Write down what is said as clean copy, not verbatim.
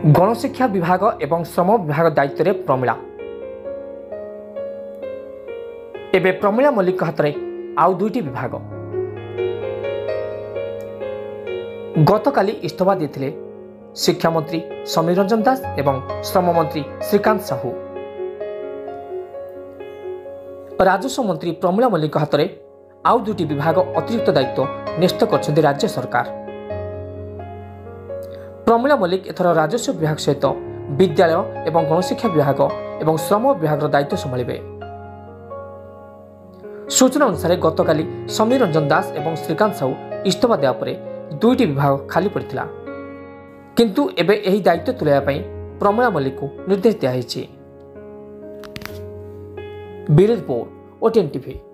गणशिक्षा विभाग एवं श्रम विभाग दायित्व रे प्रमिला एबे प्रमिला मल्लिक हाथ में आउ दुईटी विभाग गतकाली इस्तीफा देते शिक्षा मंत्री समीर रंजन दास एवं श्रम मंत्री श्रीकांत साहू। राजस्व मंत्री प्रमिला मल्लिक हाथ में आउ दुईटी विभाग अतिरिक्त दायित्व न्यस्त कर राज्य सरकार। प्रमिला मल्लिक एथर राजस्व विभाग सहित विद्यालय एवं गणशिक्षा विभाग एवं श्रम विभाग दायित्व संभालिबे। सूचना अनुसार गतकाली समीर रंजन दास एवं श्रीकांत साहू इस्तीफा देवा पर दुईटी विभाग खाली पड़ता, किंतु एबे एही दायित्व तुलाइबा पई प्रमिला मल्लिक को निर्देश दिया है। Bureau report, OTN TV।